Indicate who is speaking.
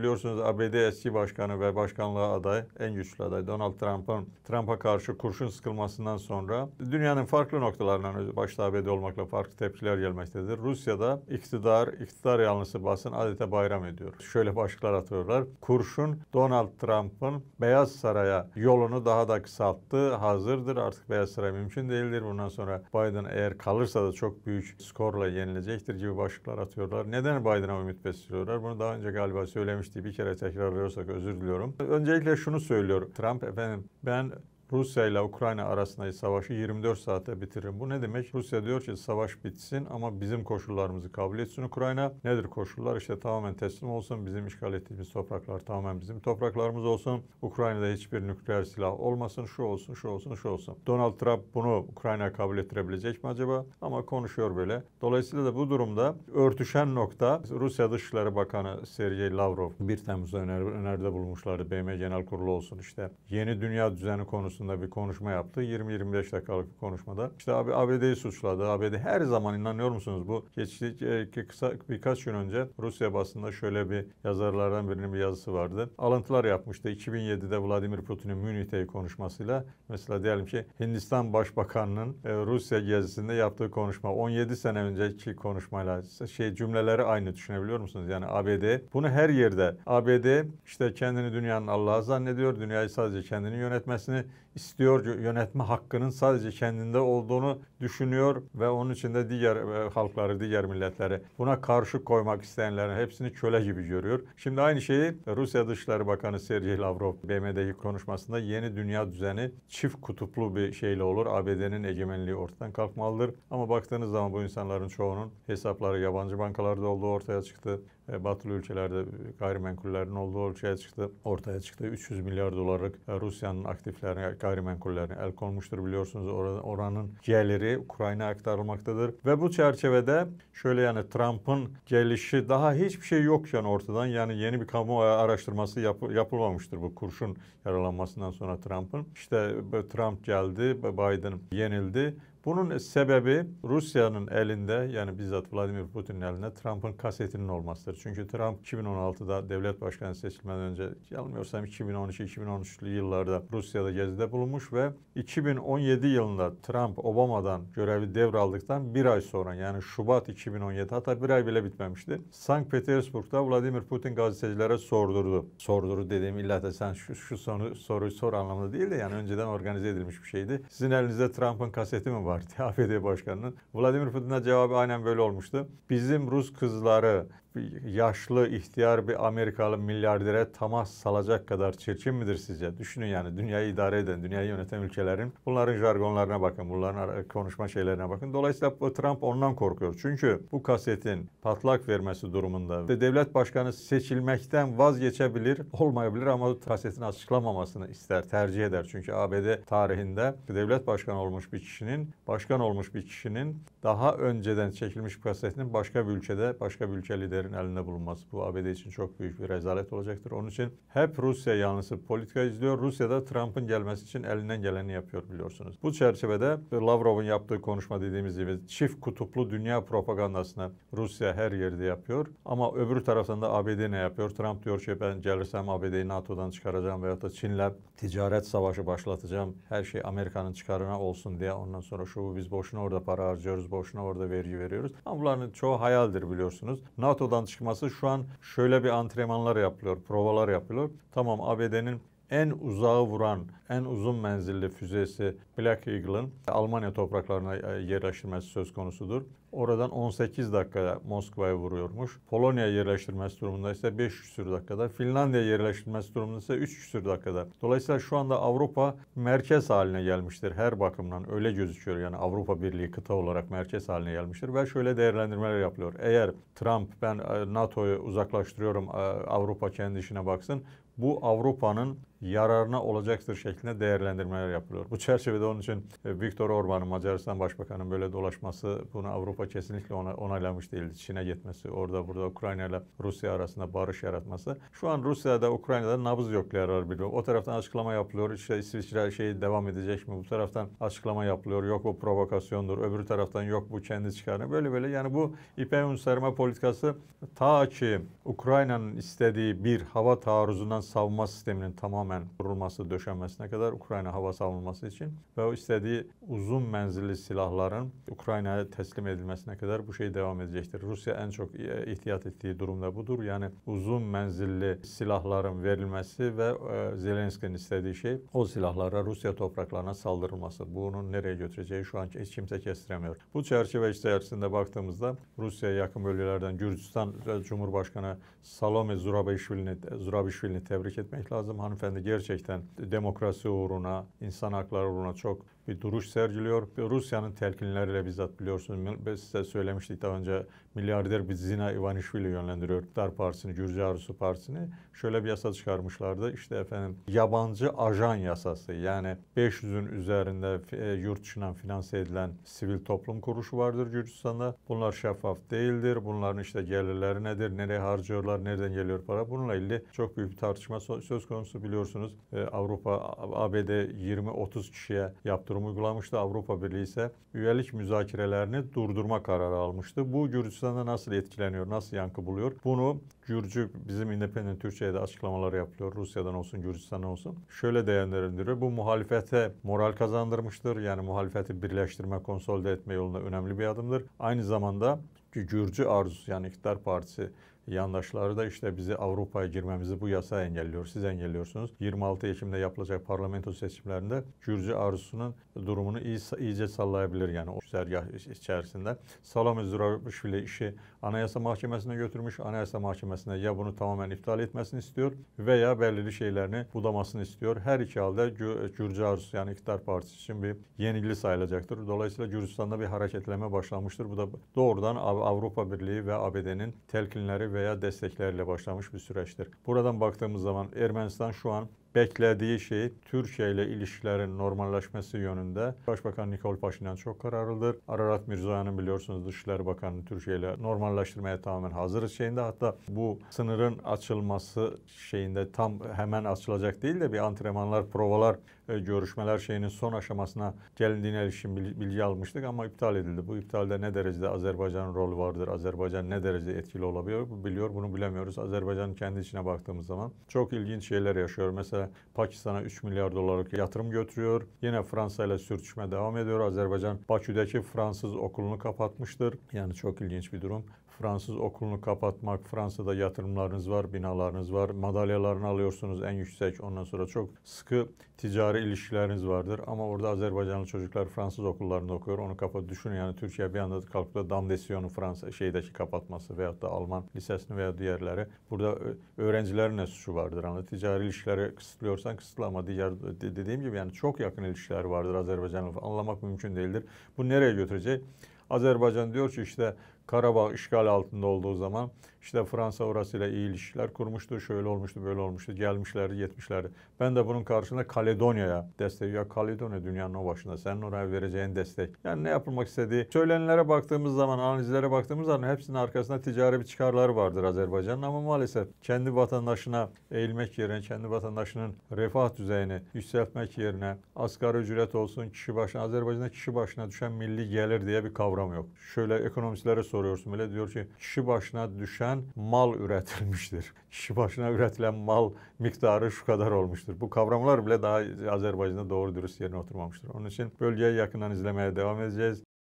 Speaker 1: Biliyorsunuz ABD eski başkanı ve başkanlığa aday, en güçlü aday Donald Trump'a karşı kurşun sıkılmasından sonra dünyanın farklı noktalarından, başta ABD olmakla farklı tepkiler gelmektedir. Rusya'da iktidar yanlısı basın adeta bayram ediyor. Şöyle başlıklar atıyorlar. Kurşun Donald Trump'ın Beyaz Saray'a yolunu daha da kısalttı. Hazırdır. Artık Beyaz Saray mümkün değildir. Bundan sonra Biden eğer kalırsa da çok büyük skorla yenilecektir gibi başlıklar atıyorlar. Neden Biden'a ümit besliyorlar? Bunu daha önce galiba söylemişti. Bir kere tekrarlıyorsak özür diliyorum. Öncelikle şunu söylüyor Trump, efendim ben Rusya ile Ukrayna arasındaki savaşı 24 saatte bitiririm. Bu ne demek? Rusya diyor ki savaş bitsin ama bizim koşullarımızı kabul etsin Ukrayna. Nedir koşullar? İşte tamamen teslim olsun. Bizim işgal ettiğimiz topraklar tamamen bizim topraklarımız olsun. Ukrayna'da hiçbir nükleer silah olmasın. Şu olsun, şu olsun, şu olsun. Donald Trump bunu Ukrayna'ya kabul ettirebilecek mi acaba? Ama konuşuyor böyle. Dolayısıyla da bu durumda örtüşen nokta Rusya Dışişleri Bakanı Sergey Lavrov 1 Temmuz'da öneride bulmuşlardı. BM Genel Kurulu olsun işte. Yeni dünya düzeni konusunda bir konuşma yaptı. 20-25 dakikalık bir konuşmada. İşte ABD'yi suçladı. ABD her zaman, inanıyor musunuz, bu birkaç gün önce Rusya basında şöyle bir yazarlardan birinin bir yazısı vardı. Alıntılar yapmıştı. 2007'de Vladimir Putin'in Münih'teki konuşmasıyla, mesela diyelim ki Hindistan Başbakanı'nın Rusya gezisinde yaptığı konuşma 17 sene önceki konuşmayla cümleleri aynı, düşünebiliyor musunuz? Yani ABD bunu her yerde, ABD işte kendini dünyanın Allah'ı zannediyor. Dünyayı sadece kendini yönetmesini istiyor, yönetme hakkının sadece kendinde olduğunu düşünüyor ve onun için de diğer halkları, diğer milletleri buna karşı koymak isteyenlerin hepsini köle gibi görüyor. Şimdi aynı şeyi Rusya Dışişleri Bakanı Sergey Lavrov BM'deki konuşmasında yeni dünya düzeni çift kutuplu bir şeyle olur. ABD'nin egemenliği ortadan kalkmalıdır. Ama baktığınız zaman bu insanların çoğunun hesapları yabancı bankalarda olduğu ortaya çıktı. Batılı ülkelerde gayrimenkullerin olduğu ortaya çıktı. 300 milyar dolarlık Rusya'nın aktiflerine, gayrimenkullerine el konmuştur, biliyorsunuz. Oranın geliri Ukrayna'ya aktarılmaktadır. Ve bu çerçevede şöyle, yani Trump'ın gelişi daha hiçbir şey yokken ortadan, yani yeni bir kamu araştırması yapılmamıştır bu kurşun yaralanmasından sonra Trump'ın. İşte Trump geldi, Biden yenildi. Bunun sebebi Rusya'nın elinde, yani bizzat Vladimir Putin'in elinde Trump'ın kasetinin olmasıdır. Çünkü Trump 2016'da devlet başkanı seçilmeden önce, yanılmıyorsam 2012-2013'lü yıllarda Rusya'da gezide bulunmuş ve 2017 yılında Trump Obama'dan görevi devraldıktan bir ay sonra, yani Şubat 2017, hatta bir ay bile bitmemişti, Sankt Petersburg'da Vladimir Putin gazetecilere sordurdu. Sordurdu dediğim illa da sen şu soruyu sor anlamında değil de, yani önceden organize edilmiş bir şeydi. Sizin elinizde Trump'ın kaseti mi var? ABD Başkanı'nın. Vladimir Putin'e cevabı aynen böyle olmuştu. Bizim Rus kızları yaşlı, ihtiyar bir Amerikalı milyardere tamas salacak kadar çirkin midir sizce? Düşünün, yani dünyayı idare eden, dünyayı yöneten ülkelerin bunların jargonlarına bakın, bunların konuşma şeylerine bakın. Dolayısıyla Trump ondan korkuyor. Çünkü bu kasetin patlak vermesi durumunda devlet başkanı seçilmekten vazgeçebilir, olmayabilir ama kasetin açıklamamasını ister, tercih eder. Çünkü ABD tarihinde devlet başkanı olmuş bir kişinin daha önceden çekilmiş bir kasetinin başka bir ülkede, başka bir ülke liderin elinde bulunması, bu ABD için çok büyük bir rezalet olacaktır. Onun için hep Rusya yanlısı politika izliyor. Rusya da Trump'ın gelmesi için elinden geleni yapıyor, biliyorsunuz. Bu çerçevede Lavrov'un yaptığı konuşma, dediğimiz gibi çift kutuplu dünya propagandasını Rusya her yerde yapıyor. Ama öbür taraftan da ABD ne yapıyor? Trump diyor ki ben gelirsem ABD'yi NATO'dan çıkaracağım veyahut da Çin'le ticaret savaşı başlatacağım. Her şey Amerika'nın çıkarına olsun diye. Ondan sonra biz boşuna orada para harcıyoruz, boşuna orada vergi veriyoruz. Ama bunların çoğu hayaldir, biliyorsunuz. NATO'dan çıkması şu an şöyle bir antrenmanlar yapılıyor, provalar yapılıyor. Tamam, ABD'nin en uzağı vuran, en uzun menzilli füzesi Black Eagle'ın Almanya topraklarına yerleştirmesi söz konusudur. Oradan 18 dakikada Moskova'ya vuruyormuş. Polonya yerleştirmesi durumunda ise 5 küsur dakikada. Finlandiya yerleştirmesi durumunda ise 3 küsur dakikada. Dolayısıyla şu anda Avrupa merkez haline gelmiştir her bakımdan. Öyle gözüküyor, yani Avrupa Birliği kıta olarak merkez haline gelmiştir. Ve şöyle değerlendirmeler yapılıyor. Eğer Trump ben NATO'yu uzaklaştırıyorum, Avrupa kendi işine baksın, bu Avrupa'nın yararına olacaktır şeklinde değerlendirmeler yapılıyor. Bu çerçevede onun için Viktor Orban'ın, Macaristan Başbakanı'nın böyle dolaşması, bunu Avrupa Avrupa kesinlikle onaylamış değildi. Çin'e gitmesi, orada burada Ukrayna ile Rusya arasında barış yaratması. Şu an Rusya'da, Ukrayna'da nabız yokluyorlar biliyor. O taraftan açıklama yapılıyor. İşte İsviçre devam edecek mi? Bu taraftan açıklama yapılıyor. Yok bu provokasyondur. Öbür taraftan yok bu kendi çıkarını. Böyle yani bu İpek un serme politikası ta ki Ukrayna'nın istediği bir hava taarruzundan savunma sisteminin tamamen kurulması, döşenmesine kadar Ukrayna hava savunması için ve o istediği uzun menzilli silahların Ukrayna'ya teslim edilmesine kadar bu şey devam edecektir. Rusya en çok ihtiyat ettiği durumda budur. Yani uzun menzilli silahların verilmesi ve Zelenski'nin istediği şey o silahlara Rusya topraklarına saldırılması. Bunun nereye götüreceği şu an hiç kimse kestiremiyor. Bu çerçeve içerisinde baktığımızda Rusya'ya yakın bölgelerden Gürcistan Cumhurbaşkanı Salome Zurabishvili'ni tebrik etmek lazım. Hanımefendi gerçekten demokrasi uğruna, insan hakları uğruna çok bir duruş sergiliyor. Rusya'nın telkinleriyle bizzat biliyorsunuz, biz size söylemiştik daha önce, milyarder bir Zina Ivanishvili yönlendiriyor İktidar Partisi'ni, Gürcü Arzusu Partisi'ni. Şöyle bir yasa çıkarmışlardı. İşte efendim yabancı ajan yasası, yani 500'ün üzerinde yurt dışından finanse edilen sivil toplum kuruluşu vardır Gürcistan'da. Bunlar şeffaf değildir. Bunların işte gelirleri nedir, nereye harcıyorlar, nereden geliyor para? Bununla ilgili çok büyük bir tartışma söz konusu biliyorsunuz. ABD 20-30 kişiye yaptırım uygulamıştı. Avrupa Birliği ise üyelik müzakerelerini durdurma kararı almıştı. Bu Gürcistan'da nasıl etkileniyor, nasıl yankı buluyor? Bunu Gürcü, bizim Independent Türkçe'de açıklamaları yapılıyor. Rusya'dan olsun, Gürcistan'dan olsun. Şöyle değerlendiriyor. Bu muhalefete moral kazandırmıştır. Yani muhalefeti birleştirme, konsolide etme yolunda önemli bir adımdır. Aynı zamanda Gürcü Arzusu, yani İktidar Partisi yandaşları da işte bizi Avrupa'ya girmemizi bu yasa engelliyor. Siz engelliyorsunuz. 26 Ekim'de yapılacak parlamento seçimlerinde Gürcü Arzusu'nun durumunu iyice sallayabilir yani o güzergah içerisinde. Salome Zurabishvili işi Anayasa Mahkemesi'ne götürmüş. Anayasa Mahkemesi'ne ya bunu tamamen iptal etmesini istiyor veya belirli şeylerini budamasını istiyor. Her iki halde Gürcü Arzusu, yani İktidar Partisi için bir yenilgi sayılacaktır. Dolayısıyla Gürcistan'da bir hareketleme başlamıştır. Bu da doğrudan Avrupa Birliği ve ABD'nin telkinleri veya destekleriyle başlamış bir süreçtir. Buradan baktığımız zaman Ermenistan şu an beklediği şey Türkiye ile ilişkilerin normalleşmesi yönünde. Başbakan Nikol Paşinyan çok kararlıdır. Ararat Mirzoyan'ın biliyorsunuz Dışişleri Bakanı Türkiye ile normalleştirmeye tamamen hazırız şeyinde. Hatta bu sınırın açılması şeyinde tam hemen açılacak değil de bir antrenmanlar, provalar, görüşmeler şeyinin son aşamasına gelindiğine ilişkin bilgi almıştık ama iptal edildi. Bu iptalde ne derecede Azerbaycan'ın rolü vardır? Azerbaycan ne derece etkili olabiliyor? Bunu bilemiyoruz. Azerbaycan'ın kendi içine baktığımız zaman çok ilginç şeyler yaşıyor. Mesela Pakistan'a 3 milyar dolarlık yatırım götürüyor. Yine Fransa ile sürtüşme devam ediyor. Azerbaycan Bakü'deki Fransız okulunu kapatmıştır. Yani çok ilginç bir durum. Fransız okulunu kapatmak, Fransa'da yatırımlarınız var, binalarınız var, madalyalarını alıyorsunuz en yüksek, ondan sonra çok sıkı ticari ilişkileriniz vardır. Ama orada Azerbaycanlı çocuklar Fransız okullarında okuyor, onu düşünün yani Türkiye bir anda kalkıp da Damdesyon'u Fransa kapatması veyahut da Alman lisesini veya diğerleri. Burada öğrencilerin ne suçu vardır? Yani ticari ilişkileri kısıtlıyorsan kısıtla ama diğer dediğim gibi yani çok yakın ilişkiler vardır Azerbaycan'la, anlamak mümkün değildir. Bu nereye götürecek? Azerbaycan diyor ki işte Karabağ işgal altında olduğu zaman işte Fransa orasıyla iyi ilişkiler kurmuştu, şöyle olmuştu, böyle olmuştu, gelmişlerdi, gitmişlerdi. Ben de bunun karşılığında Kaledonya'ya destek, ya Kaledonya dünyanın o başında, senin oraya vereceğin destek. Yani ne yapılmak istediği, söylenenlere baktığımız zaman, analizlere baktığımız zaman hepsinin arkasında ticari bir çıkarları vardır Azerbaycan'ın ama maalesef kendi vatandaşına eğilmek yerine, kendi vatandaşının refah düzeyini yükseltmek yerine asgari ücret olsun, kişi başına, Azerbaycan'da kişi başına düşen milli gelir diye bir kavram yok. Şöyle ekonomistlere soruyorsun bile, diyor ki kişi başına düşen mal üretilmiştir. Kişi başına üretilen mal miktarı şu kadar olmuştur. Bu kavramlar bile daha Azerbaycan'da doğru dürüst yerine oturmamıştır. Onun için bölgeye yakından izlemeye devam edeceğiz.